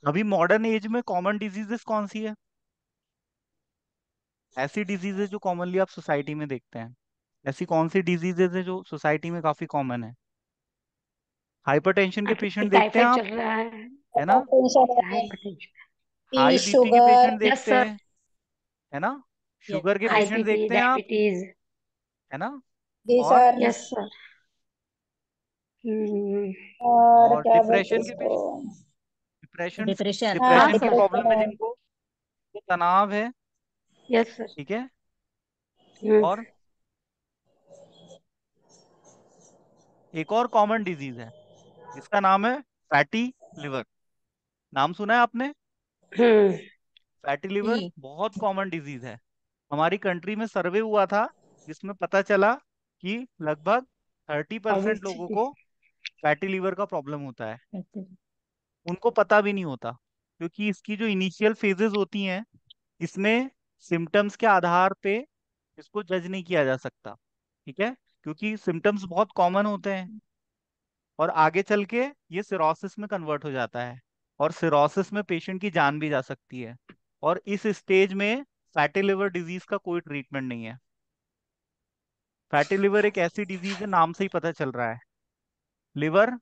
अभी modern age में common diseases कौन सी है? ऐसी डिजीजेस जो कॉमनली आप सोसाइटी में देखते हैं, ऐसी कौन सी डिजीजेस है जो सोसाइटी में काफी कॉमन है? हाइपरटेंशन के अभी पेशेंट देखते हैं टाइफाइड आप, चल रहा है। है ना? टेंशन है। हाइपरटेंशन। की हाई बीपी के शुगर। पेशेंट यस देखते सर। हैं, है ना? यस शुगर के हाई पेशेंट बीपी, देखते हैं आप, डायबिटीज। है ना? जी और सर। Yes sir. हम्म। और और क्या बोलते डिप्रेशन के इसको। Patient, depression, depression. हाँ हाँ डिप्रेशन की सर। प्रॉब्लम डिप्रेशन है है। जिनको, तो तनाव है, यस सर। ठीक है? हम्म। और एक और कॉमन डिजीज है जिसका नाम है फैटी लिवर। नाम सुना है आपने? हम्म। फैटी लिवर जी। बहुत कॉमन डिजीज है। हमारी कंट्री में सर्वे हुआ था जिसमें पता चला कि लगभग 30% लोगों ओबेसिटी। को फैटी लिवर का प्रॉब्लम होता है। अच्छा। उनको पता भी नहीं होता, क्योंकि इसकी जो इनिशियल फेजेस होती हैं, इसमें सिम्टम्स के आधार पे इसको जज नहीं किया जा सकता, ठीक है? क्योंकि सिम्टम्स बहुत कॉमन होते हैं और आगे चल के ये सिरोसिस में कन्वर्ट हो जाता है, और सिरोसिस में पेशेंट की जान भी जा सकती है। और इस स्टेज में फैटी लिवर डिजीज का कोई ट्रीटमेंट नहीं है। फैटी लिवर एक ऐसी डिजीज है, नाम से ही पता चल रहा है, लिवर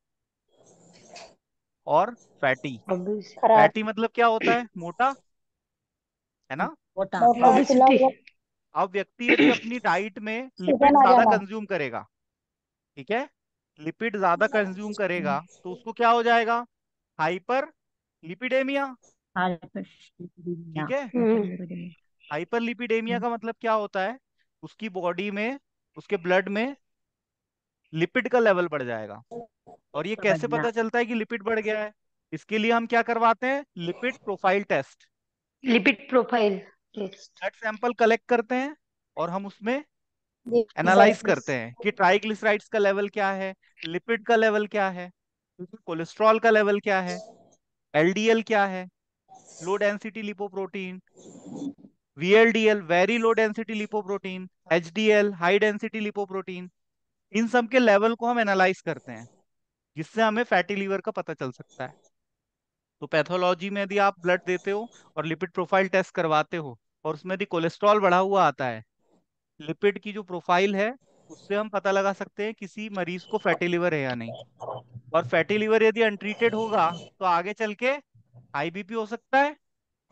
और फैटी। खराब। फैटी मतलब क्या होता है? मोटा, है ना? मोटा। मोटा फुला ओबेसिटी। हुआ। अब व्यक्ति यदि अपनी डाइट में लिपिड सूजन आ ज्यादा जाना। कंज्यूम करेगा, ठीक है, लिपिड ज्यादा कंज्यूम करेगा तो उसको क्या हो जाएगा? हाइपर लिपिडेमिया, ठीक है? हम्म। हाइपर लिपिडेमिया का मतलब क्या होता है? उसकी बॉडी में, उसके ब्लड में लिपिड का लेवल बढ़ जाएगा। और ये कैसे बढ़ना। पता चलता है कि लिपिड बढ़ गया है? इसके लिए हम क्या करवाते हैं? Lipid profile test. Lipid profile test. Blood sample collect करते हैं और हम उसमें जी सर। एनालाइज करते हैं कि ट्राइग्लिसराइड्स का लेवल क्या है, लिपिड का लेवल क्या है, कोलेस्ट्रॉल का लेवल क्या है, एलडीएल क्या है, low density lipoprotein, VLDL very low density lipoprotein, HDL high density lipoprotein. इन सब के लेवल को हम एनालाइज करते हैं, जिससे हमें फैटी लीवर का पता चल सकता है। तो पैथोलॉजी में यदि आप ब्लड देते हो और लिपिड प्रोफाइल टेस्ट करवाते हो और उसमें यदि कोलेस्ट्रॉल बढ़ा हुआ आता है, लिपिड की जो प्रोफाइल है, उससे हम पता लगा सकते हैं किसी मरीज को फैटी लिवर है या नहीं। और फैटी लिवर यदि अनट्रीटेड होगा तो आगे चल के हाई बीपी हो सकता है,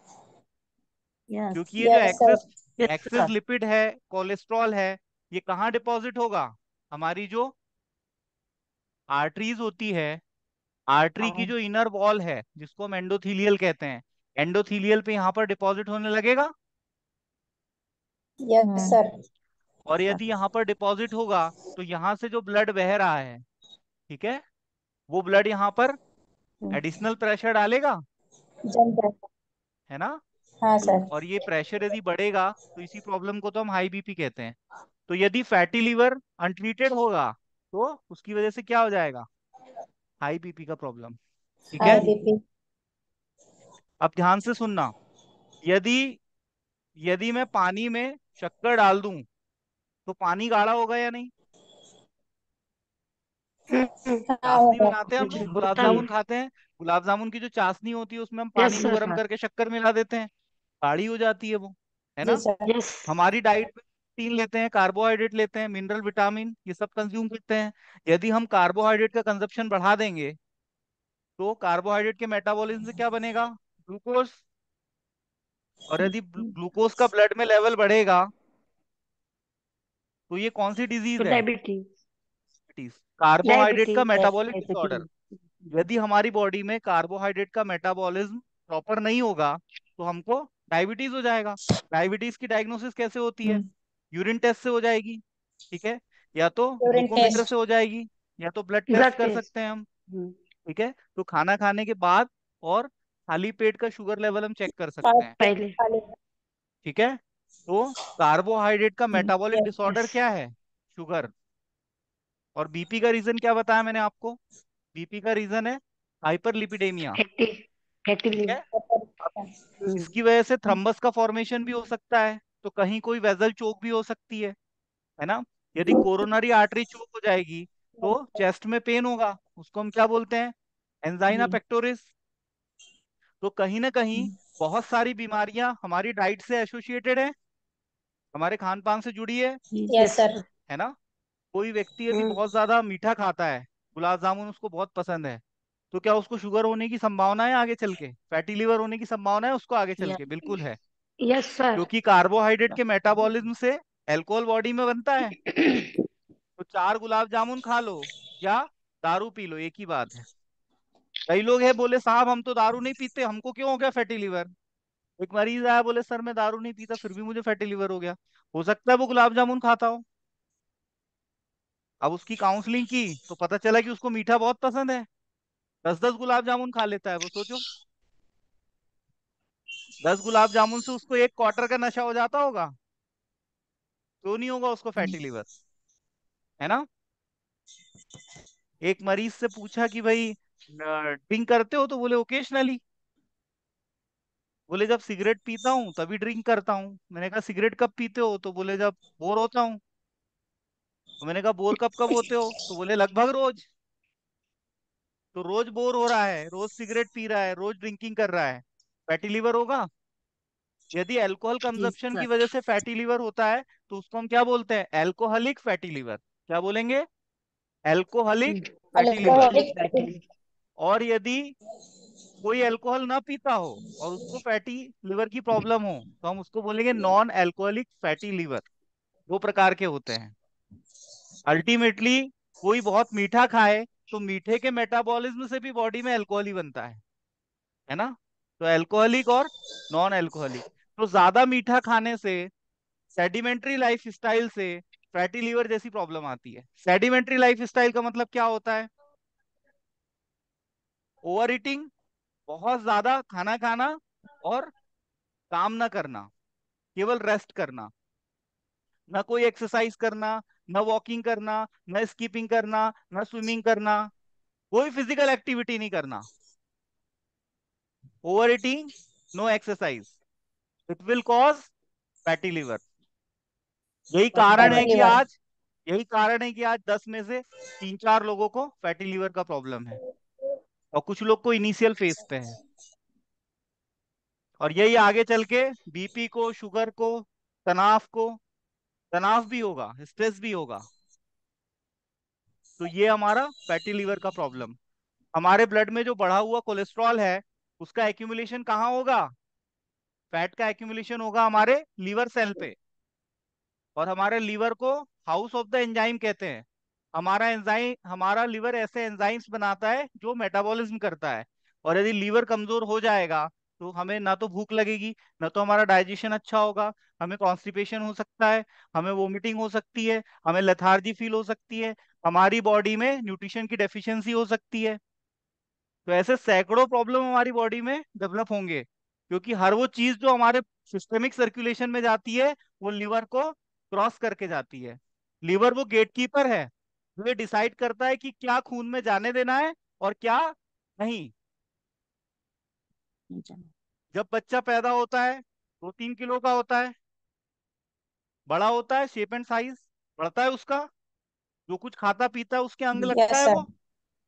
यस। क्योंकि ये जो yes sir. Excess yes excess sir. Lipid है, कोलेस्ट्रॉल है, ये कहाँ डिपॉजिट होगा? हमारी जो आर्टरीज होती है, आर्टरी की हाँ। जो इनर वॉल है जिसको हम एंडोथीलियल कहते हैं, एंडोथीलियल पे यहाँ पर डिपॉजिट होने लगेगा। Yes sir. और यदि यहाँ पर डिपॉजिट होगा तो यहाँ से जो ब्लड बह रहा है, ठीक है, वो ब्लड यहाँ पर एडिशनल प्रेशर डालेगा, जम जाएगा। है ना? हाँ सर। और ये प्रेशर यदि बढ़ेगा तो इसी प्रॉब्लम को तो हम हाई बीपी कहते हैं। तो यदि फैटी लीवर अनट्रीटेड होगा तो उसकी वजह से क्या हो जाएगा? हाई बीपी का प्रॉब्लम, ठीक हाई है? बीपी। अब ध्यान से सुनना, यदि यदि मैं पानी में शक्कर डाल दूं तो पानी गाढ़ा होगा या नहीं? हाँ चाशनी होगा। बनाते हैं हम लोग, गुलाब होता ही। जामुन खाते हैं, गुलाब जामुन की जो चाशनी होती है उसमें हम यस पानी को गर्म सर। करके शक्कर मिला देते हैं, गाढ़ी हो जाती है वो, है जी ना? सर। यस। हमारी डाइट में प्रोटीन लेते हैं, कार्बोहाइड्रेट लेते हैं, मिनरल विटामिन ये सब कंज्यूम करते हैं। यदि हम कार्बोहाइड्रेट का कंजप्शन बढ़ा देंगे तो कार्बोहाइड्रेट के मेटाबॉलिज्म से क्या बनेगा? ग्लूकोज। और यदि ग्लूकोज का ब्लड में लेवल बढ़ेगा तो ये कौन सी तो डिजीज है? डायबिटीज। कार्बोहाइड्रेट का डायबिटीज। Metabolic disorder. डायबिटीज। यदि हमारी बॉडी में कार्बोहाइड्रेट का मेटाबॉलिज्म प्रॉपर नहीं होगा तो हमको डायबिटीज हो जाएगा। डायबिटीज की डायग्नोसिस कैसे होती है? यूरिन टेस्ट से हो जाएगी, ठीक है, या तो यूरिन ग्लूकोमीटर से टेस्ट। हो जाएगी, या तो ब्लड टेस्ट ब्लड कर टेस्ट। सकते हैं हम, ठीक है? तो खाना खाने के बाद और खाली पेट का शुगर लेवल हम चेक कर सकते हैं, पहले। ठीक है? तो कार्बोहाइड्रेट का मेटाबॉलिक यस। Disorder yes. क्या है? शुगर। और बीपी का रीजन क्या बताया मैंने आपको? बीपी का रीजन है हाइपरलिपिडेमिया, फैटी। फैटी ठीक है? लिवर। अब इसकी वजह से थ्रम्बस का फॉर्मेशन भी हो सकता है, तो कहीं कोई वेजल चोक भी हो सकती है ना? यदि कोरोनरी आर्टरी चोक हो जाएगी तो चेस्ट में पेन होगा, उसको हम क्या बोलते हैं? Angina pectoris. तो कहीं ना कहीं बहुत सारी बीमारियां हमारी डाइट से एसोसिएटेड है, हमारे खान पान से जुड़ी यस सर। है ना। कोई व्यक्ति यदि हम्म। बहुत ज्यादा मीठा खाता है, गुलाब जामुन उसको बहुत पसंद है, तो क्या उसको शुगर होने की संभावना है आगे चल के, फैटी लिवर होने की संभावना है उसको आगे चल के? बिल्कुल है। Yes sir. क्योंकि कार्बोहाइड्रेट के मेटाबॉलिज्म से अल्कोहल बॉडी में बनता है। तो 4 गुलाब जामुन खा लो या दारू पी लो, एक ही बात है। कई लोग हैं बोले साहब हम तो दारू नहीं पीते, हमको क्यों हो गया फैटी लिवर? एक मरीज आया बोले सर मैं दारू नहीं पीता फिर भी मुझे फैटी लिवर हो गया। हो सकता है वो गुलाब जामुन खाता हो। अब उसकी काउंसलिंग की तो पता चला कि उसको मीठा बहुत पसंद है, 10-10 गुलाब जामुन खा लेता है वो। सोचो, 10 गुलाब जामुन से उसको एक क्वार्टर का नशा हो जाता होगा, क्यों नहीं होगा उसको फैटी लिवर? है ना। एक मरीज से पूछा कि भाई ड्रिंक करते हो, तो बोले ओकेशनली। बोले जब सिगरेट पीता हूँ तभी ड्रिंक करता हूँ। मैंने कहा सिगरेट कब पीते हो? तो बोले जब बोर होता हूँ। तो मैंने कहा बोर कब कब होते हो? तो बोले लगभग रोज। तो रोज बोर हो रहा है, रोज सिगरेट पी रहा है, रोज ड्रिंकिंग कर रहा है, फैटी लिवर होगा। यदि अल्कोहल कंजप्शन की वजह से फैटी लिवर होता है तो उसको हम क्या बोलते हैं? Alcoholic fatty liver. क्या बोलेंगे? Alcoholic fatty liver. Alcoholic fatty. और यदि कोई अल्कोहल ना पीता हो और उसको फैटी लिवर की प्रॉब्लम हो, तो हम उसको बोलेंगे नॉन अल्कोहलिक फैटी लिवर। दो प्रकार के होते हैं। अल्टीमेटली कोई बहुत मीठा खाए तो मीठे के मेटाबॉलिज्म से भी बॉडी में अल्कोहल ही बनता है ना। तो अल्कोहलिक और नॉन अल्कोहलिक। तो ज्यादा मीठा खाने से, सेडिमेंट्री लाइफ स्टाइल से फैटी लीवर जैसी प्रॉब्लम आती है। सेडिमेंट्री लाइफ स्टाइल का मतलब क्या होता है? ओवर ईटिंग, बहुत ज्यादा खाना खाना और काम ना करना, केवल रेस्ट करना, ना कोई एक्सरसाइज करना, ना वॉकिंग करना, ना स्कीपिंग करना, ना स्विमिंग करना, कोई फिजिकल एक्टिविटी नहीं करना। Over eating, no exercise, it will cause fatty liver. यही कारण फैटी है कि लिवर। आज यही कारण है कि आज 10 में से 3-4 लोगों को फैटी लिवर का प्रॉब्लम है, और कुछ लोग को इनिशियल फेज पे है। और यही आगे चल के बीपी को, शुगर को, तनाव भी होगा, स्ट्रेस भी होगा। तो ये हमारा फैटी लिवर का प्रॉब्लम। हमारे ब्लड में जो बढ़ा हुआ कोलेस्ट्रॉल है उसका एक्यूमुलेशन कहाँ होगा? फैट का एक्यूमुलेशन होगा हमारे लीवर सेल पे। और हमारे लीवर को हाउस ऑफ द एंजाइम कहते हैं। हमारा लीवर ऐसे एंजाइम्स बनाता है जो मेटाबॉलिज्म करता है। और यदि लीवर कमजोर हो जाएगा तो हमें ना तो भूख लगेगी, ना तो हमारा डाइजेशन अच्छा होगा, हमें कॉन्स्टिपेशन हो सकता है, हमें वोमिटिंग हो सकती है, हमें लेथार्जी फील हो सकती है, हमारी बॉडी में न्यूट्रिशन की डेफिशिएंसी हो सकती है। तो ऐसे सैकड़ों प्रॉब्लम हमारी बॉडी में डेवलप होंगे, क्योंकि हर वो चीज जो हमारे सिस्टमिक सर्कुलेशन में जाती है वो लीवर को क्रॉस करके जाती है। लीवर वो गेटकीपर है जो ये डिसाइड करता है कि क्या खून में जाने देना है और क्या नहीं। जब बच्चा पैदा होता है 2-3 किलो का होता है, बड़ा होता है शेप एंड साइज बढ़ता है उसका, जो कुछ खाता पीता है उसके अंग लगता यस है सर। वो।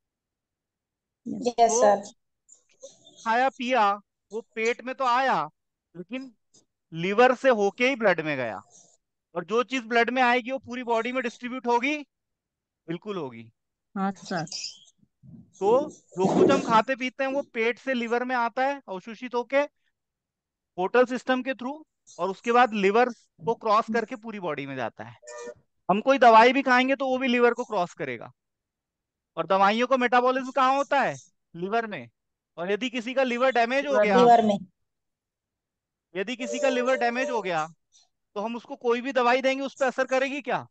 यस तो सर। खाया पिया वो पेट में तो आया, लेकिन लीवर से होके ही ब्लड में गया। और जो चीज ब्लड में आएगी वो पूरी बॉडी में डिस्ट्रीब्यूट होगी, बिल्कुल होगी। हाँ सर। तो जो कुछ हम खाते पीते हैं वो पेट से लिवर में आता है अवशोषित होके पोर्टल सिस्टम के थ्रू, और उसके बाद लिवर को क्रॉस करके पूरी बॉडी में जाता है। हम कोई दवाई भी खाएंगे तो वो भी लिवर को क्रॉस करेगा। और दवाइयों का मेटाबॉलिज्म कहाँ होता है? लिवर में। और लीवर में। यदि किसी का लिवर डैमेज हो गया तो हम उसको कोई भी दवाई देंगे उस पर असर करेगी क्या?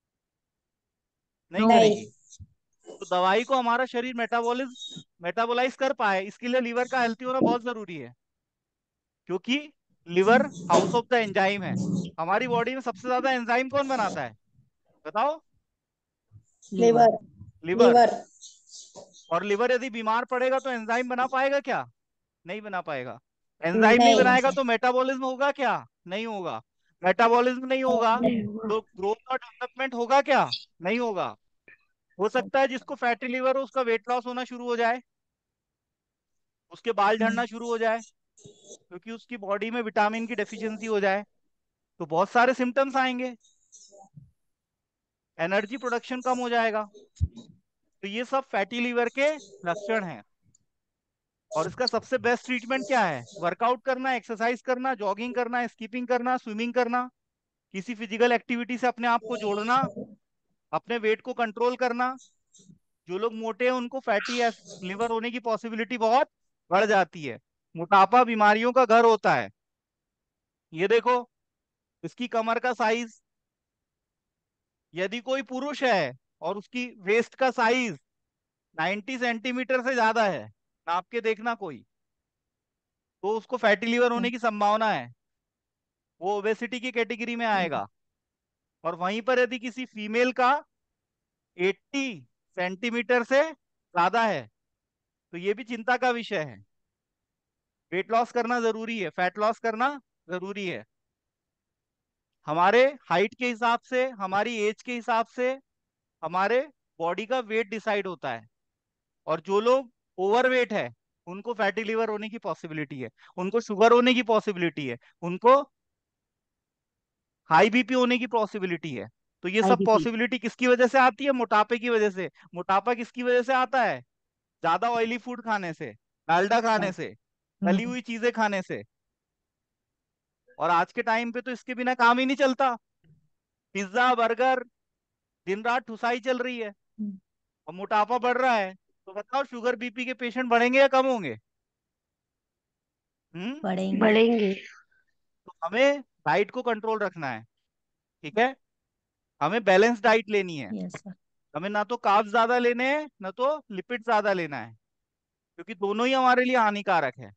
नहीं नो। करेगी। नहीं। तो दवाई को हमारा शरीर मेटाबोलाइज कर पाए, इसके लिए लीवर का हेल्थी होना बहुत जरूरी है। क्योंकि liver house of the enzyme है। हमारी बॉडी में सबसे ज्यादा एंजाइम कौन बनाता है? बताओ। लिवर। लीवर। लिवर। लीवर। और लिवर यदि बीमार पड़ेगा तो एंजाइम बना पाएगा क्या? नहीं बना पाएगा। एंजाइम नहीं नहीं। बनाएगा तो मेटाबॉलिज्म होगा क्या? नहीं होगा। मेटाबॉलिज्म नहीं होगा नहीं हुआ। तो ग्रोथ और डेवलपमेंट होगा क्या? नहीं होगा। हो सकता है जिसको फैटी लिवर हो उसका वेट लॉस होना शुरू हो जाए, उसके बाल झड़ना शुरू हो जाए, क्योंकि उसकी बॉडी में विटामिन की डेफिशिएंसी हो जाए, तो बहुत सारे सिम्टम्स आएंगे। एनर्जी प्रोडक्शन कम हो जाएगा। तो ये सब फैटी लीवर के लक्षण हैं। और इसका सबसे बेस्ट ट्रीटमेंट क्या है? वर्कआउट करना, एक्सरसाइज करना, जॉगिंग करना, स्कीपिंग करना, स्विमिंग करना, किसी फिजिकल एक्टिविटी से अपने आप को जोड़ना, अपने वेट को कंट्रोल करना। जो लोग मोटे हैं उनको फैटी लिवर होने की पॉसिबिलिटी बहुत बढ़ जाती है। मोटापा बीमारियों का घर होता है। ये देखो, इसकी कमर का साइज, यदि कोई पुरुष है और उसकी वेस्ट का साइज 90 सेंटीमीटर से ज्यादा है, नाप के देखना कोई, तो उसको फैटी लीवर होने की संभावना है, वो ओबेसिटी की कैटेगरी में आएगा। और वहीं पर यदि किसी फीमेल का 80 सेंटीमीटर से ज्यादा है, तो ये भी चिंता का विषय है। वेट लॉस करना जरूरी है, फैट लॉस करना जरूरी है। हमारे हाइट के हिसाब से, हमारी एज के हिसाब से हमारे बॉडी का वेट डिसाइड होता है। और जो लोग ओवरवेट है, उनको फैटी लिवर होने की पॉसिबिलिटी है, उनको शुगर होने की पॉसिबिलिटी है, उनको हाई बीपी होने की पॉसिबिलिटी है। तो ये सब IBP। पॉसिबिलिटी किसकी वजह से आती है? मोटापे की वजह से। मोटापा किसकी वजह से आता है? ज्यादा ऑयली फूड खाने से, डालडा खाने से, तली हुई चीजें खाने से। और आज के टाइम पे तो इसके बिना काम ही नहीं चलता। पिज्जा, बर्गर, दिन रात ठुसाई चल रही है, और मोटापा बढ़ रहा है। तो बताओ, शुगर बीपी के पेशेंट बढ़ेंगे या कम होंगे? हम्म। बढ़ेंगे। बढ़ेंगे। तो हमें डाइट को कंट्रोल रखना है, ठीक है? हमें बैलेंस डाइट लेनी है। Yes sir. हमें ना तो कार्ब्स ज्यादा लेने हैं, ना तो लिपिड ज्यादा लेना है, क्योंकि दोनों ही हमारे लिए हानिकारक है।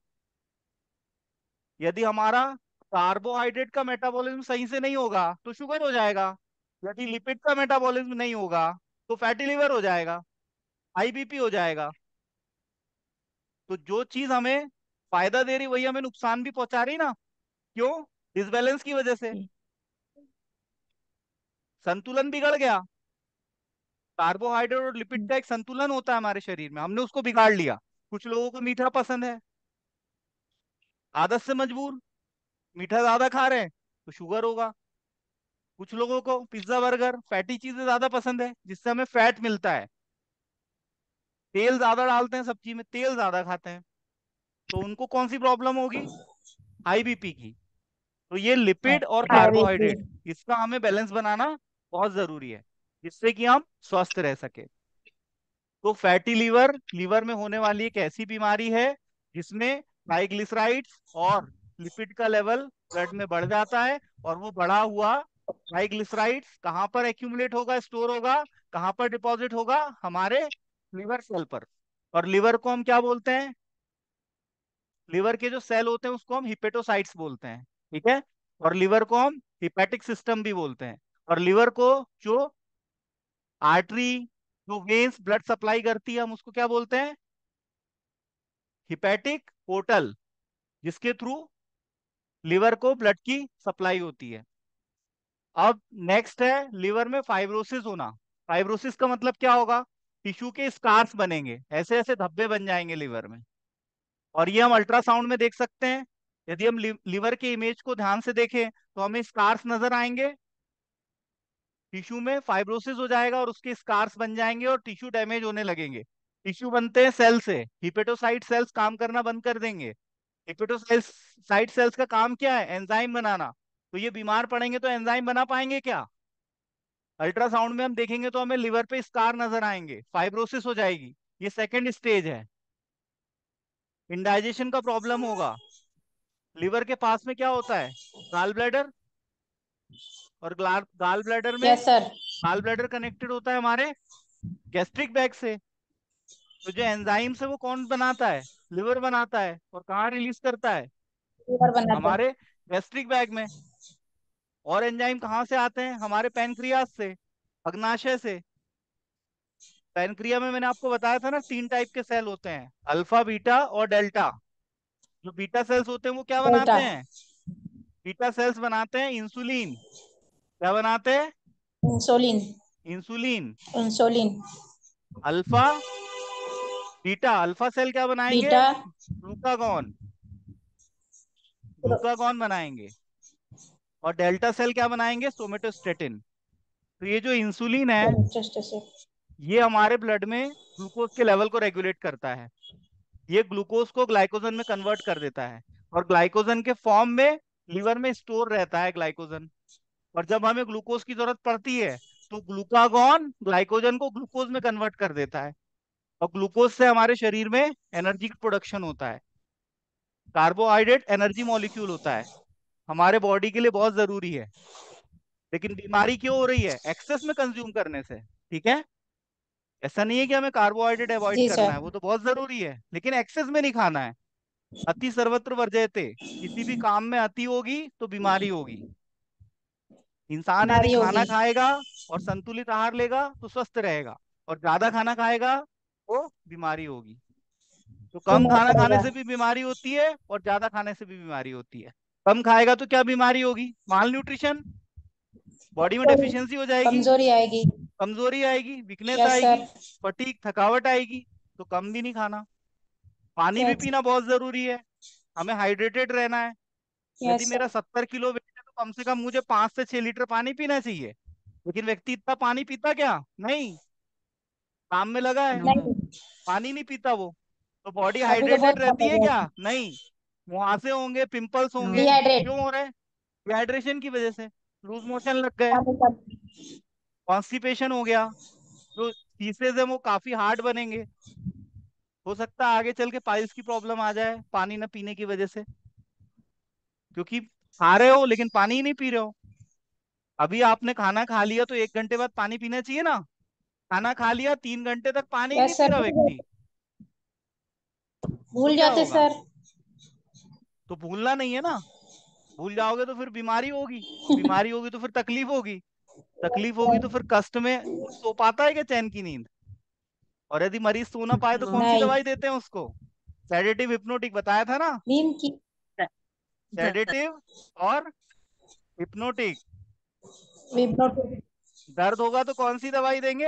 यदि हमारा कार्बोहाइड्रेट का मेटाबॉलिज्म सही से नहीं होगा तो शुगर हो जाएगा। यदि लिपिड का मेटाबॉलिज्म नहीं होगा तो फैटी लिवर हो जाएगा, हाई बीपी हो जाएगा। तो जो चीज हमें फायदा दे रही वही हमें नुकसान भी पहुंचा रही ना। क्यों? डिसबैलेंस की वजह से। जी। संतुलन बिगड़ गया। कार्बोहाइड्रेट और लिपिड का एक संतुलन होता है हमारे शरीर में, हमने उसको बिगाड़ लिया। कुछ लोगों को मीठा पसंद है, आदत से मजबूर, मीठा ज्यादा खा रहे हैं तो शुगर होगा। कुछ लोगों को पिज्जा, बर्गर, फैटी चीजें ज्यादा पसंद है, जिससे हमें फैट मिलता है। तेल ज्यादा डालते हैं सब्जी में, तेल ज्यादा खाते हैं, तो उनको कौन सी प्रॉब्लम होगी? हाई बीपी की। तो ये लिपिड और IBP। कार्बोहाइड्रेट, इसका हमें बैलेंस बनाना बहुत जरूरी है, जिससे कि हम स्वस्थ रह सके। तो फैटी लीवर लीवर में होने वाली एक ऐसी बीमारी है जिसमें ट्राइग्लिसराइड्स और लिपिड का लेवल ब्लड में बढ़ जाता है। और वो बढ़ा हुआ ट्राइग्लिसराइड्स कहाँ पर एक्यूमुलेट होगा, स्टोर होगा? कहाँ पर डिपॉजिट होगा? हमारे लिवर सेल पर। और लिवर को हम क्या बोलते हैं? लिवर के जो सेल होते हैं उसको हम हिपेटोसाइट्स बोलते हैं, ठीक है? और लिवर को हम हिपैटिक सिस्टम भी बोलते हैं। और लिवर को जो आर्टरी, जो वेन्स ब्लड सप्लाई करती है, हम उसको क्या बोलते हैं? हिपैटिक पोर्टल, जिसके थ्रू लिवर को ब्लड की सप्लाई होती है। अब नेक्स्ट है लिवर में फाइब्रोसिस होना। फाइब्रोसिस का मतलब क्या होगा? टिश्यू के स्कार्स बनेंगे, ऐसे ऐसे धब्बे बन जाएंगे लिवर में। और ये हम अल्ट्रासाउंड में देख सकते हैं। यदि हम लिवर के इमेज को ध्यान से देखें तो हमें स्कार्स नजर आएंगे। टिश्यू में फाइब्रोसिस हो जाएगा और उसके स्कार्स बन जाएंगे और टिश्यू डैमेज होने लगेंगे। टिश्यू बनते हैं सेल से, हिपेटोसाइट सेल्स काम करना बंद कर देंगे। हिपेटोसाइट सेल्स का काम क्या है? एंजाइम बनाना। तो ये बीमार पड़ेंगे तो एंजाइम बना पाएंगे क्या? अल्ट्रासाउंड में हम देखेंगे तो हमें लिवर पे स्कार नजर आएंगे, फाइब्रोसिस हो जाएगी। ये सेकेंड स्टेज है। इंडाइजेशन का प्रॉब्लम होगा। लिवर के पास में क्या होता है? Gall bladder. और गाल ब्लैडर में, yes sir. Gall bladder connected होता है हमारे गैस्ट्रिक बैग से। तो जो एंजाइम है वो कौन बनाता है? लिवर बनाता है। और कहाँ रिलीज करता है? लीवर बनाते हैं। हमारे गैस्ट्रिक बैग में। और एंजाइम कहाँ से आते हैं? हमारे पैनक्रियाज से, अग्नाशय से। पैनक्रिया में मैंने आपको बताया था ना, 3 टाइप के सेल होते हैं, अल्फा, बीटा और डेल्टा। जो बीटा सेल्स होते हैं वो क्या डेल्टा। बनाते हैं? बीटा सेल्स बनाते हैं इंसुलिन। क्या बनाते हैं? Insulin. Insulin. Insulin. Alpha beta alpha cell क्या बनाएंगे? बीटा ग्लूकागॉन, ग्लूकागॉन बनाएंगे। और डेल्टा सेल क्या बनाएंगे? सोमेटोस्टेटिन। तो ये जो इंसुलिन है सोमेटोस्टेटिन। ये हमारे ब्लड में ग्लूकोज के लेवल को रेगुलेट करता है। ये ग्लूकोज को ग्लाइकोजन में कन्वर्ट कर देता है, और ग्लाइकोजन के फॉर्म में लीवर में स्टोर रहता है ग्लाइकोजन। और जब हमें ग्लूकोज की जरूरत पड़ती है तो ग्लूकागॉन ग्लाइकोजन को ग्लूकोज में कन्वर्ट कर देता है, और ग्लूकोज से हमारे शरीर में एनर्जी का प्रोडक्शन होता है। कार्बोहाइड्रेट एनर्जी मॉलिक्यूल होता है, हमारे बॉडी के लिए बहुत जरूरी है। लेकिन बीमारी क्यों हो रही है? एक्सेस में कंज्यूम करने से। ठीक है, ऐसा नहीं है कि हमें कार्बोहाइड्रेट अवॉइड जी करना सर। है, वो तो बहुत जरूरी है, लेकिन एक्सेस में नहीं खाना है। अति सर्वत्र वर्जयते, किसी भी काम में अति होगी तो बीमारी होगी। इंसान यदि बीमारी खाना होगी। खाएगा और संतुलित आहार लेगा तो स्वस्थ रहेगा, और ज्यादा खाना खाएगा तो बीमारी होगी। तो कम बीमार खाना खाने पड़ेगा। से भी बीमारी होती है और ज्यादा खाने से भी बीमारी होती है। कम खाएगा तो क्या बीमारी होगी? माल न्यूट्रिशन, बॉडी में कम- डेफिशिएंसी हो जाएगी, कमजोरी आएगी। कमजोरी आएगी, वीकनेस यस आएगी, सर। फटीग थकावट आएगी। तो कम भी नहीं खाना। पानी भी यस। पीना बहुत जरूरी है, हमें हाइड्रेटेड रहना है। यदि यस मेरा सर। 70 किलो वेट है तो कम से कम मुझे 5 से 6 लीटर पानी पीना चाहिए। लेकिन व्यक्ति इतना पानी पीता क्या? नहीं, काम में लगा है, नो। नहीं। पानी नहीं पीता वो। तो बॉडी अभी तो बहुत हाइड्रेटेड कम रहती हो है गया। क्या? नहीं, मुहासे होंगे, पिंपल्स नो। होंगे। डिहाइड्रेट। क्यों हो रहे हैं? डिहाइड्रेशन की वजह से। लूज मोशन लग गए, पानी कम। कॉन्स्टिपेशन हो गया। जो पीसेज है वो काफी हार्ड बनेंगे। हो सकता है आगे चल के पाइल्स की प्रॉब्लम आ जाए पानी न पीने की वजह से, क्योंकि खा रहे हो लेकिन पानी ही नहीं पी रहे हो। अभी आपने खाना खा लिया तो 1 घंटे बाद पानी पीना चाहिए ना। खाना खा लिया, 3 घंटे तक पानी ही नहीं यस पी सर। रहा व्यक्ति, तो भूल क्या जाते होगा? सर। तो भूलना नहीं है ना। भूल जाओगे तो फिर बीमारी होगी, और बीमारी होगी तो फिर तकलीफ होगी। तकलीफ होगी तो फिर कष्ट में कोई सो पाता है क्या चैन की नींद? और यदि मरीज सो ना पाए तो नो। कौन सी नहीं। दवाई देते हैं उसको? सेडेटिव हिप्नोटिक बताया था ना। नींद की। सेडेटिव और हिप्नोटिक। विप्रोटिन। दर्द होगा तो कौन सी दवाई देंगे?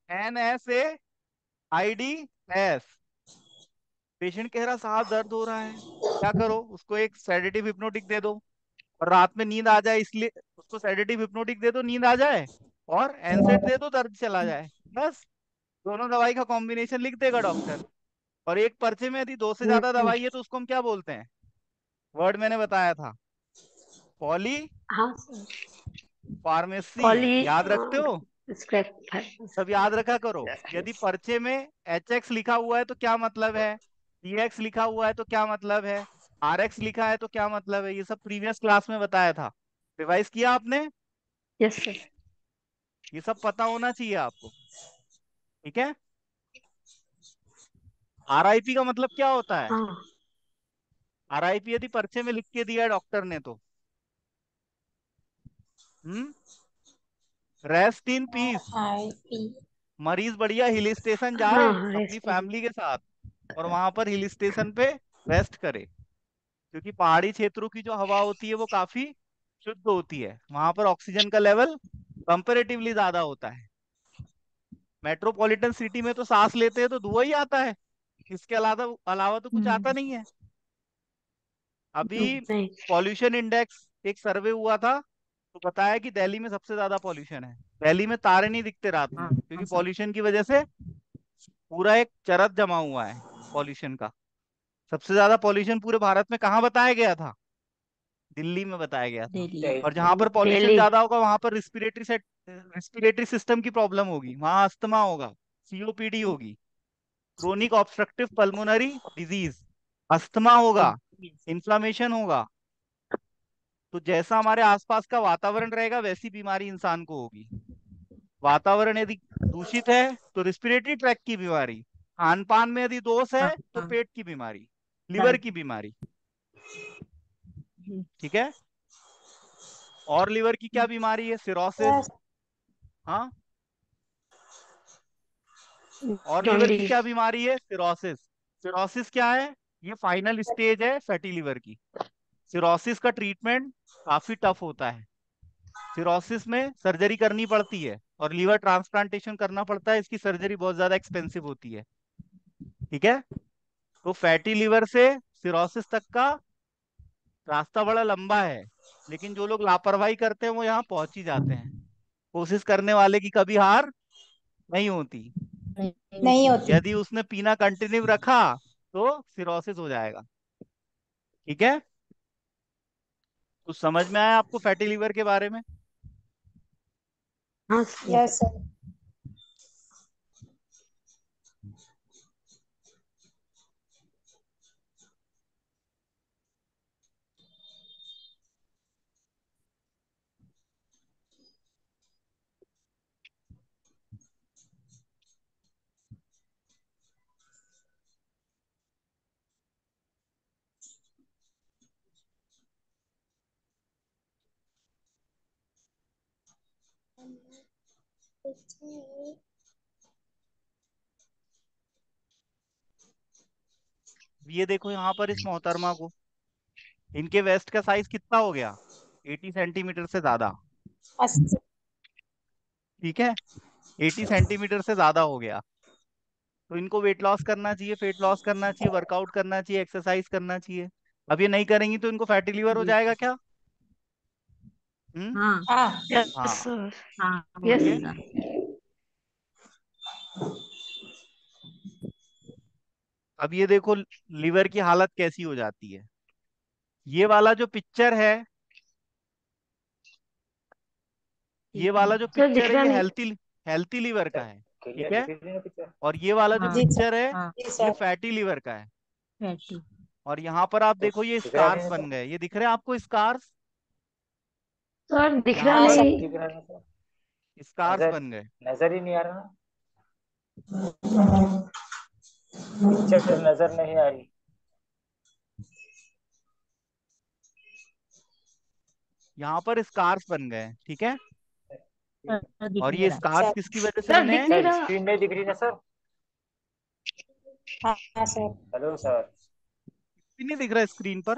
NSAIDs। पेशेंट कह रहा साहब दर्द हो रहा है, क्या करो? उसको एक सेडेटिव हिप्नोटिक दे दो, और रात में नींद आ जाए इसलिए उसको सेडेटिव हिप्नोटिक दे दो, नींद आ जाए। और एनसेड दे दो, दर्द चला जाए। बस, दोनों दवाई का कॉम्बिनेशन लिख देगा डॉक्टर। और एक पर्चे में यदि 2 से ज्यादा दवाई है तो उसको हम क्या बोलते हैं? वर्ड मैंने बताया था, पॉली हाँ सर। फार्मेसी। पॉली याद रखते हो? स्क्रेप। सब याद रखा करो। यदि पर्चे में HX लिखा हुआ है तो क्या मतलब है, TX लिखा हुआ है तो क्या मतलब है, RX लिखा है तो क्या मतलब है, ये सब प्रीवियस क्लास में बताया था। रिवाइज किया आपने? Yes sir. ये सब पता होना चाहिए आपको। ठीक है। RIP का मतलब क्या होता है? हाँ। RIP यदि पर्चे में लिख के दिया है डॉक्टर ने तो rest in peace. I P. मरीज बढ़िया हिल स्टेशन जाए हाँ अपनी रेस्ट। फैमिली के साथ, और वहां पर हिल स्टेशन पे रेस्ट करे। क्योंकि पहाड़ी क्षेत्रों की जो हवा होती है वो काफी शुद्ध होती है, वहां पर ऑक्सीजन का लेवल कंपेरेटिवली ज्यादा होता है। मेट्रोपॉलिटन सिटी में तो सांस लेते हैं तो धुआं ही आता है, इसके अलावा अलावा तो कुछ आता नहीं है। अभी नहीं। पॉल्यूशन इंडेक्स एक सर्वे हुआ था, तो बताया कि दिल्ली में सबसे ज्यादा पॉल्यूशन है। दिल्ली में तारे नहीं दिखते रात में, क्योंकि हाँ सर। पॉल्यूशन की वजह से पूरा एक चरस जमा हुआ है पॉल्यूशन का। सबसे ज्यादा पॉल्यूशन पूरे भारत में कहाँ बताया गया था? दिल्ली में बताया गया था। दिल्ली। और जहां पर पॉल्यूशन दिल्ली। ज्यादा होगा वहां पर रिस्पिरेटरी सिस्टम की प्रॉब्लम होगी, वहां अस्थमा होगा, COPD होगी, क्रोनिक ऑब्स्ट्रक्टिव पल्मोनरी डिजीज। अस्थमा होगा, इन्फ्लामेशन होगा। तो जैसा हमारे आसपास का वातावरण रहेगा वैसी बीमारी इंसान को होगी। वातावरण यदि दूषित है तो रिस्पिरेटरी ट्रैक की बीमारी, खान पान में यदि दोष है हाँ तो हाँ। पेट की बीमारी, लिवर राइट। की बीमारी। ठीक है। और लिवर की क्या बीमारी है? सिरोसिस। यस। हाँ, और लिवर की क्या जॉन्डिस। बीमारी है? सिरोसिस। सिरोसिस क्या है? ये फाइनल स्टेज है फैटी लिवर की। सिरोसिस का ट्रीटमेंट काफी टफ होता है। सिरोसिस में सर्जरी करनी पड़ती है और लीवर ट्रांसप्लांटेशन करना पड़ता है, इसकी सर्जरी बहुत ज्यादा एक्सपेंसिव होती है। ठीक है। तो फैटी लिवर से सिरोसिस तक का रास्ता बड़ा लंबा है, लेकिन जो लोग लापरवाही करते हैं वो यहाँ पहुंच ही जाते हैं। कोशिश करने वाले की कभी हार नहीं होती। नहीं नहीं होती। होती। यदि उसने पीना कंटिन्यू रखा तो सिरोसिस हो जाएगा। ठीक है। कुछ समझ में आया आपको फैटी लिवर के बारे में? हाँ सर। Yes sir. ये देखो यहाँ पर इस मोहतरमा को, इनके वेस्ट का साइज कितना हो गया? 80 सेंटीमीटर से ज्यादा। 80। ठीक है, 80 सेंटीमीटर से ज्यादा हो गया। तो इनको वेट लॉस करना चाहिए, फेट लॉस करना चाहिए, वर्कआउट करना चाहिए, एक्सरसाइज करना चाहिए। अब ये नहीं करेंगी तो इनको फैटी लिवर हो जी जाएगा सर। क्या? हम्म। हाँ। हाँ। यस हाँ। सर। हाँ हो यस। ठीक है। जाएगा। अब ये देखो लिवर की हालत कैसी हो जाती है। ये वाला जो पिक्चर है, ये ठीक है। वाला जो सर दिख पिक्चर है रहा ये नहीं। हेल्थी हेल्थी लीवर का है। ठीक क्लियर है। दिख रही है पिक्चर? और ये वाला जो हाँ। जी सर। पिक्चर है हाँ जी ये सर। फैटी लीवर का है। फैटी। और यहाँ पर आप तो देखो ये दिख रहा नहीं स्कार्स है बन सर। गए, ये दिख रहे हैं आपको स्कार्स? सर दिख यहाँ रहा हाँ पर सर। नहीं। दिख रहा है सर। स्कार्स नजर बन गए। नजर ही नहीं आ रहा ना। पिक्चर नजर नहीं आ रही। यहाँ पर स्कार्स बन गए। ठीक है। ठीक है दिख और नहीं ये रहा। Scars sir. किसकी वजह से सर बने दिख हैं? नहीं सर, रहा। स्क्रीन नहीं दिख रही ना सर। हाँ हाँ सर। Hello sir. भी नहीं दिख रहा स्क्रीन पर।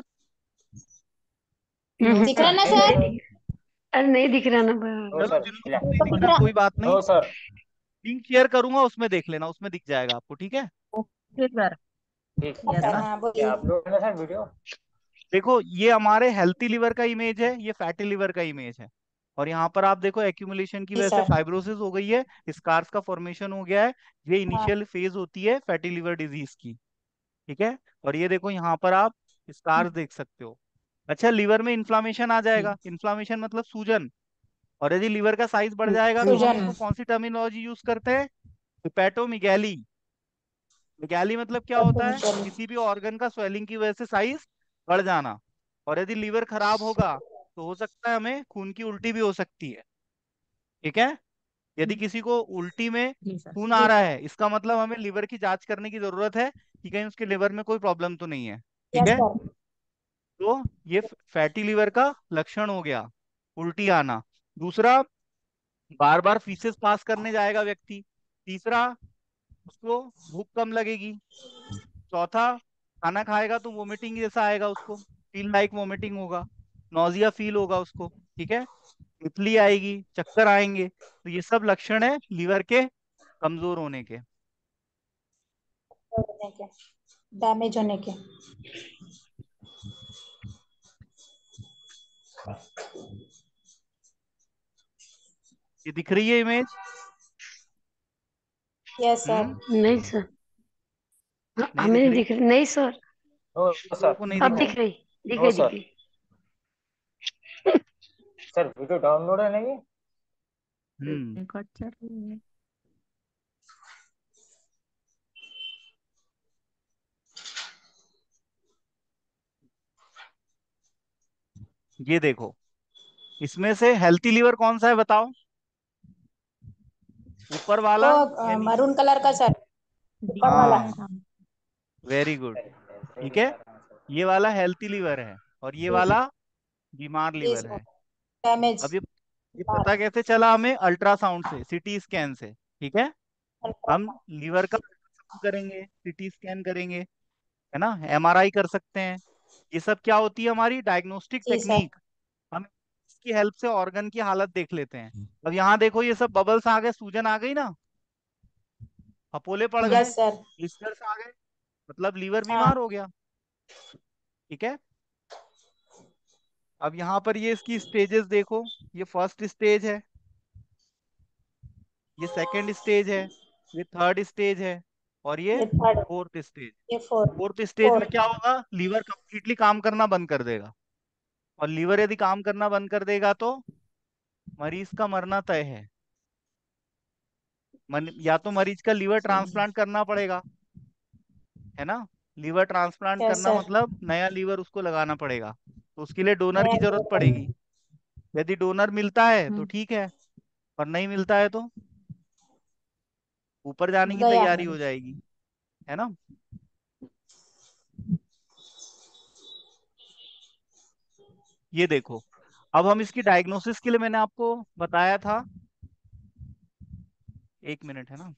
दिख सर रहा ना दिख रही ना सर। नहीं सर। दिख। अरे नहीं दिख रहा ना नो चलो बराबर। सर। जिन लोगों को नहीं ऊपर दिख दिख रहा रहा। कोई बात नहीं, नो सर। लिंक शेयर करूंगा उसमें देख लेना, उसमें दिख जाएगा आपको। ठीक है। Okay sir. ठीक हाँ है यस सर, ना? सर। हाँ क्या बोलिए। अपलोड है ना सर वीडियो? देखो ये हमारे हेल्थी लिवर का इमेज है, ये फैटी लिवर का इमेज है। और यहाँ पर आप देखो एक्यूमुलेशन की जी वजह से सर। फाइब्रोसिस हो गई है, स्कार्स का फॉर्मेशन हो गया है। ये हाँ। इनिशियल फेज होती है फैटी लिवर डिजीज की। ठीक है। और ये देखो यहाँ पर आप स्कार्स देख सकते हो। अच्छा, लिवर में इन्फ्लामेशन आ जी। जाएगा, इन्फ्लामेशन मतलब सूजन। और यदि लिवर का साइज बढ़ जाएगा तो हम सूजन। इसको कौन सी टर्मिनोलॉजी यूज करते हैं? हिपैटोमिगैली। मिगैली मतलब क्या होता है? ऑटोमेटिकली। किसी भी ऑर्गन का स्वेलिंग की वजह से साइज बढ़ जाना। और यदि लीवर खराब होगा तो हो सकता है हमें खून की उल्टी भी हो सकती है। ठीक है। यदि किसी को उल्टी में जी सर। खून आ रहा है, इसका मतलब हमें लीवर की जांच करने की जरूरत है कि कहीं उसके लिवर में कोई प्रॉब्लम तो नहीं है। ठीक यस है। सर। तो ये फैटी लिवर का लक्षण हो गया, उल्टी आना। दूसरा, बार बार फीसेस पास करने जाएगा व्यक्ति। तीसरा, उसको भूख कम लगेगी। चौथा, खाना खाएगा तो वोमिटिंग जैसा आएगा, उसको फील लाइक वोमिटिंग होगा, नौजिया फील होगा उसको। ठीक है। तितली आएगी, चक्कर आएंगे। तो ये सब लक्षण है लीवर के कमजोर होने के। होने के, डैमेज होने के। ये दिख रही है इमेज? Yes sir. हम्म। नहीं सर। नहीं हमें दिख नहीं रही? दिख रही। नहीं सर। नो कुछ लोगों सर। को नहीं अब दिख दिख रही। रही। दिख नो गई दिख सर। गई। सर वीडियो डाउनलोड है नहीं? हम्म। रिकॉर्ड चल रही है। ये देखो, इसमें से हेल्थी लिवर कौन सा है बताओ? ऊपर वाला वो या नीचे? मरून कलर का सर। दिख ऊपर वाला। रहा है हाँ, हम। Very good. सर नजर ही ठीक नहीं है। आ रहा सर। ये वाला हेल्थी लिवर है और ये जी वाला बीमार जी लिवर सर। है। डैमेज। अब ये पता कैसे चला हमें? अल्ट्रासाउंड से, सीटी स्कैन से। ठीक है। हम लीवर का अल्ट्रासाउंड करेंगे, सीटी स्कैन करेंगे, है ना, एमआरआई कर सकते हैं। ये सब क्या होती है? हमारी डायग्नोस्टिक जी सर। टेक्निक। हम इसकी हेल्प से ऑर्गन की हालत देख लेते हैं। अब यहाँ देखो ये सब बबल्स आ गए, सूजन आ गई ना, फपोले पड़ गए, यस सर। ब्लिस्टर्स आ गए। मतलब लीवर हाँ बीमार हो गया। ठीक है। अब यहाँ पर ये इसकी स्टेजेस देखो, ये फर्स्ट स्टेज है, ये सेकंड स्टेज है, ये थर्ड स्टेज है, और ये ये थर्ड, फोर्थ स्टेज। ये फोर्थ। फोर्थ स्टेज में फोर्थ। क्या होगा, लीवर कंप्लीटली काम करना बंद कर देगा। और लीवर यदि काम करना बंद कर देगा तो मरीज का मरना तय है। या तो मरीज का लीवर ट्रांसप्लांट करना पड़ेगा, है ना। लीवर ट्रांसप्लांट यस करना सर। मतलब नया लीवर उसको लगाना पड़ेगा, तो उसके लिए डोनर नया की जरूरत लीवर पड़ेगी। यदि डोनर मिलता है तो हम्म, ठीक है, और नहीं मिलता है तो ऊपर जाने की गया। तैयारी हो जाएगी, है ना। ये देखो, अब हम इसकी डायग्नोसिस के लिए मैंने आपको बताया था, 1 मिनट, है ना।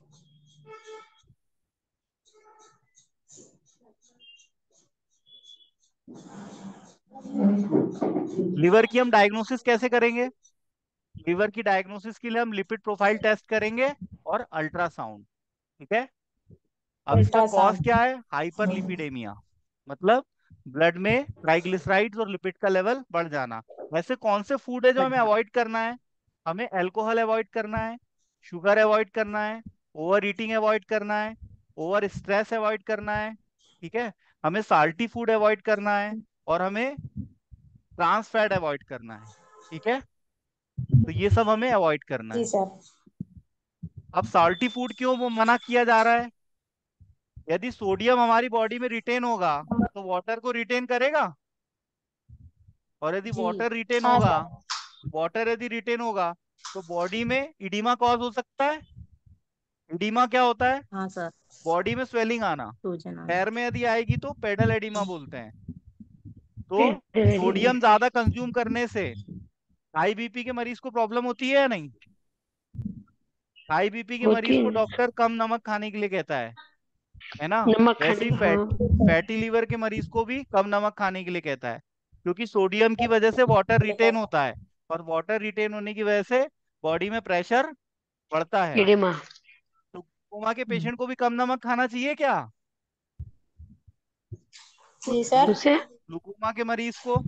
लीवर की हम डायग्नोसिस कैसे करेंगे, लीवर की डायग्नोसिस के लिए हम लिपिड प्रोफाइल टेस्ट करेंगे और अल्ट्रासाउंड। ठीक है। अब इसका कॉज अल्ट्रासाउंड। क्या है, हाइपरलिपिडेमिया, मतलब ब्लड में ट्राइग्लिसराइड्स और लिपिड का लेवल बढ़ जाना। वैसे कौन से फूड है जो हमें बढ़िया। अवॉइड करना है, हमें अल्कोहल अवॉइड करना है, शुगर अवॉइड करना है, ओवर ईटिंग अवॉइड करना है, ओवर स्ट्रेस अवॉइड करना है। ठीक है। हमें साल्टी फूड अवॉइड करना है, और हमें ट्रांस फैट अवॉइड करना है। ठीक है। तो ये सब हमें अवॉइड करना जी है। सर। अब साल्टी फूड क्यों वो मना किया जा रहा है, यदि सोडियम हमारी बॉडी में रिटेन होगा तो वाटर को रिटेन करेगा, और यदि जी। वाटर रिटेन हाँ होगा, सर। वाटर यदि रिटेन होगा तो बॉडी में इडीमा कॉज हो सकता है। इडीमा क्या होता है, हाँ सर। बॉडी में स्वेलिंग आना। सूजन आना। पैर में यदि आएगी तो पेडल एडिमा बोलते हैं। तो पेट सोडियम ज्यादा कंज्यूम करने से हाई बीपी के मरीज को प्रॉब्लम होती है या नहीं। हाई बीपी के होती मरीज को है। डॉक्टर कम नमक खाने के लिए कहता है ना। नमक वैसे खाने ही का, हाँ। फैटी लीवर के मरीज को भी कम नमक खाने के लिए कहता है, क्योंकि सोडियम की वजह से वाटर रिटेन होता है, और वाटर रिटेन होने की वजह से बॉडी में प्रेशर बढ़ता है। एडेमा। तो कोमा के हम्म, पेशेंट को भी कम नमक खाना चाहिए क्या, जी सर। उसे ग्लूकोमा के मरीज को।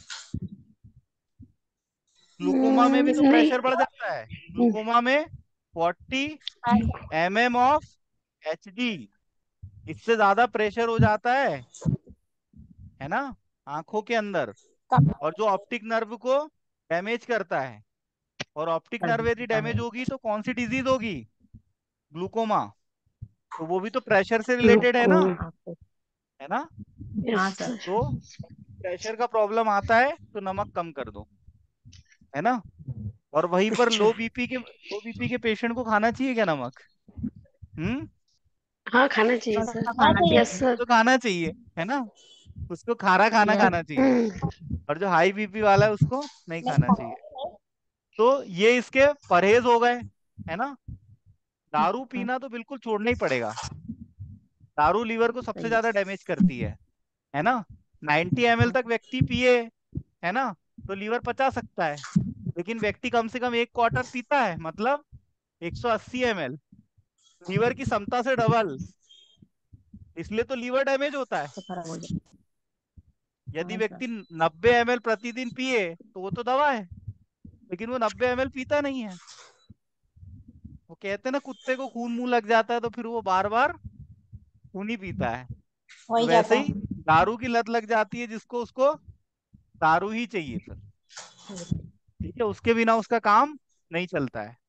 ग्लूकोमा में भी तो नहीं। प्रेशर बढ़ जाता है। ग्लूकोमा में 40 mm ऑफ HD, इससे ज्यादा प्रेशर हो जाता है ना, आंखों के अंदर, कम। और जो ऑप्टिक नर्व को डैमेज करता है। और ऑप्टिक कर नर्व यदि देता डैमेज है। होगी तो कौन सी डिजीज होगी, ग्लूकोमा। तो वो भी तो प्रेशर से रिलेटेड है ग्लूको। ना, हाँ सर। है ना। यस हाँ सर। सर। तो प्रेशर का प्रॉब्लम आता है तो नमक कम कर दो, है ना। और वहीं पर अच्छा। लो बीपी के पेशेंट को खाना चाहिए क्या नमक। हम्म। हाँ, खाना चाहिए थोड़ा सर। सा हाँ खाना चाहिए। यस चाहिए। उसको सर। तो खाना चाहिए, है ना, उसको खारा खाना यस। खाना चाहिए। और जो हाई बीपी वाला है उसको नहीं नहीं खाना चाहिए। खाना। तो ये इसके परहेज हो गए, है ना। दारू हाँ, पीना तो बिल्कुल छोड़ना ही पड़ेगा, दारू लीवर को सबसे सही है। ज्यादा डैमेज करती है ना। 90 ml हाँ, तक व्यक्ति पिए, है ना, तो लीवर पचा सकता है। लेकिन व्यक्ति कम से कम 1 क्वार्टर पीता है, मतलब 180 ml, लीवर की क्षमता से डबल, इसलिए तो लीवर डैमेज होता है। तो खराब हो जाए। यदि हाँ सर। व्यक्ति 90 ml प्रतिदिन पिए तो वो तो दवा है, लेकिन वो 90 ml पीता नहीं है। वो कहते हैं ना, कुत्ते को खून मुंह लग जाता है तो फिर वो बार बार खून ही पीता है। तो वही वैसे जाता ही है। दारू की लत लग जाती है जिसको, उसको दारू ही चाहिए फिर। ठीक है, उसके बिना उसका काम नहीं चलता है।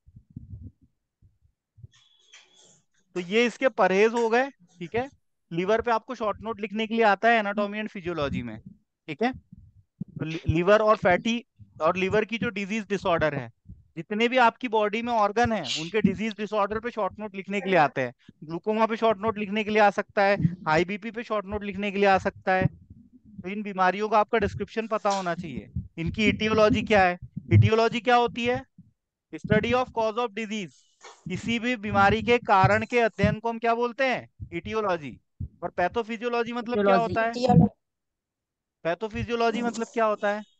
तो ये इसके परहेज हो गए। ठीक है। लीवर पे आपको शॉर्ट नोट लिखने के लिए आता है एनाटॉमी एंड फिजियोलॉजी में। ठीक है। तो लीवर और फैटी, और लीवर की जो डिजीज डिसऑर्डर है, जितने भी आपकी बॉडी में ऑर्गन है उनके डिजीज डिसऑर्डर पे शॉर्ट नोट लिखने के लिए आते हैं। ग्लूकोमा पे शॉर्ट नोट लिखने के लिए आ सकता है, हाई बीपी पे शॉर्ट नोट लिखने के लिए आ सकता है। तो इन बीमारियों का आपका डिस्क्रिप्शन पता होना चाहिए। इनकी इटियोलॉजी क्या है, इटियोलॉजी क्या होती है, study of cause of disease, किसी भी बीमारी के कारण के अध्ययन को हम क्या बोलते हैं, इटियोलॉजी। और पैथोफिजियोलॉजी मतलब क्या फिजियोलॉजी। होता है, इटियोलॉजी। पैथोफिजियोलॉजी मतलब क्या होता है,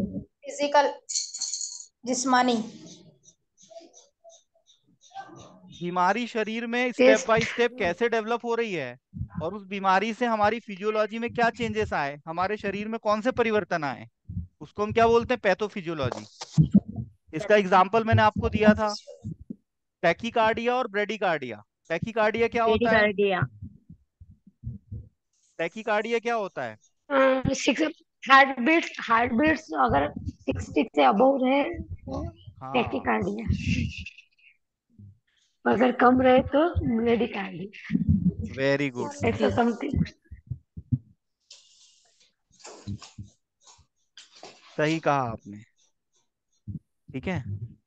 फिजिकल, जिस्मानी। बीमारी शरीर में स्टेप टेस्ट बाय स्टेप कैसे डेवलप हो रही है और उस बीमारी से हमारी फिजियोलॉजी में क्या चेंजेस आए, हमारे शरीर में कौन से परिवर्तन आए, उसको हम क्या बोलते हैं, पैथोफिजियोलॉजी। इसका एग्जाम्पल मैंने आपको दिया था, टैकीकार्डिया और ब्रेडिकार्डिया। टैकीकार्डिया क्या होता है? पेडिकार्डिया। टैकीकार्डिया क्या होता है? सिक्स हार्ट बीट्स अगर 60 से अबव रहे तो हाँ, टैकीकार्डिया, अगर कम रहे तो ब्रेडिकार्डिया, वेरी गुड, ऐसा समथिंग। सही कहा आपने। ठीक है,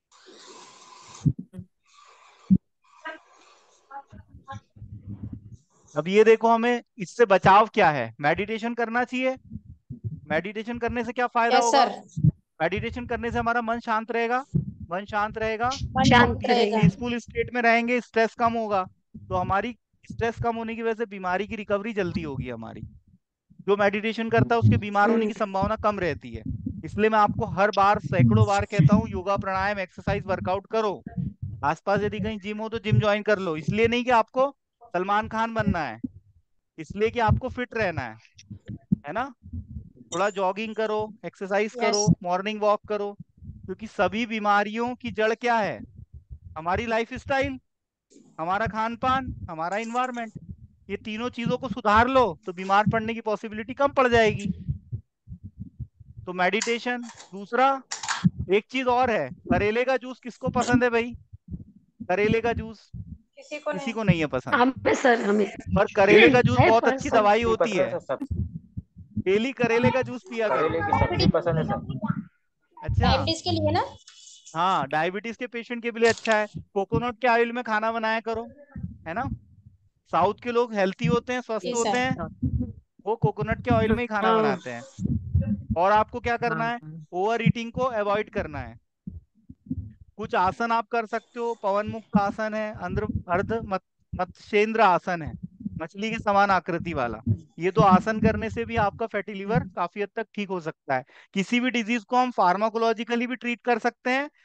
अब ये देखो, हमें इससे बचाव क्या है, मेडिटेशन करना चाहिए। मेडिटेशन करने से क्या फायदा यस होगा? सर। मेडिटेशन करने से हमारा मन शांत रहेगा, मन शांत रहेगा, मन शांत शांत रहेगा। रहेगा। पीसफुल स्टेट में रहेंगे, स्ट्रेस कम होगा। तो हमारी स्ट्रेस कम होने की वजह से बीमारी की रिकवरी जल्दी होगी हमारी। जो मेडिटेशन करता है उसके बीमार होने की संभावना कम रहती है। इसलिए मैं आपको हर बार सैकड़ों बार कहता हूँ, योगा प्राणायाम एक्सरसाइज वर्कआउट करो। आसपास यदि कहीं जिम हो तो जिम ज्वाइन कर लो, इसलिए नहीं कि आपको सलमान खान बनना है, इसलिए कि आपको फिट रहना है ना। थोड़ा जॉगिंग करो, एक्सरसाइज करो, यस। मॉर्निंग वॉक करो, क्योंकि सभी बीमारियों की जड़ क्या है? हमारी लाइफ स्टाइल, हमारा खान पान, हमारा इन्वायरमेंट। ये तीनों चीजों को सुधार लो तो बीमार पड़ने की पॉसिबिलिटी कम पड़ जाएगी। तो मेडिटेशन। दूसरा, एक चीज और है, करेले का जूस किसको पसंद है भाई? करेले का जूस किसी को किसी नहीं। को नहीं है पसंद, हमें सर, हमें पर करेले का जूस है बहुत अच्छी पसंद। दवाई सब्जी होती पसंद है है। सर, सब डेली करेले का जूस पिया करो। करेले की सब्जी पसंद है सर। अच्छा, डायबिटीज के लिए ना। हाँ, डायबिटीज के पेशेंट के लिए अच्छा है। कोकोनट के ऑयल में खाना बनाया करो, है ना। साउथ के लोग हेल्थी होते हैं, स्वस्थ जी होते सर। हैं, वो कोकोनट के ऑयल में ही खाना हाँ बनाते हैं। और आपको क्या करना है? हाँ। ओवर ईटिंग को अवॉइड करना है। कुछ आसन आप कर सकते हो, पवन मुक्त आसन है, मत्स्येंद्र आसन है, मछली के समान आकृति वाला। ये तो आसन करने से भी आपका फैटी लिवर काफी हद तक ठीक हो सकता है। किसी भी डिजीज को हम फार्माकोलॉजिकली भी ट्रीट कर सकते हैं,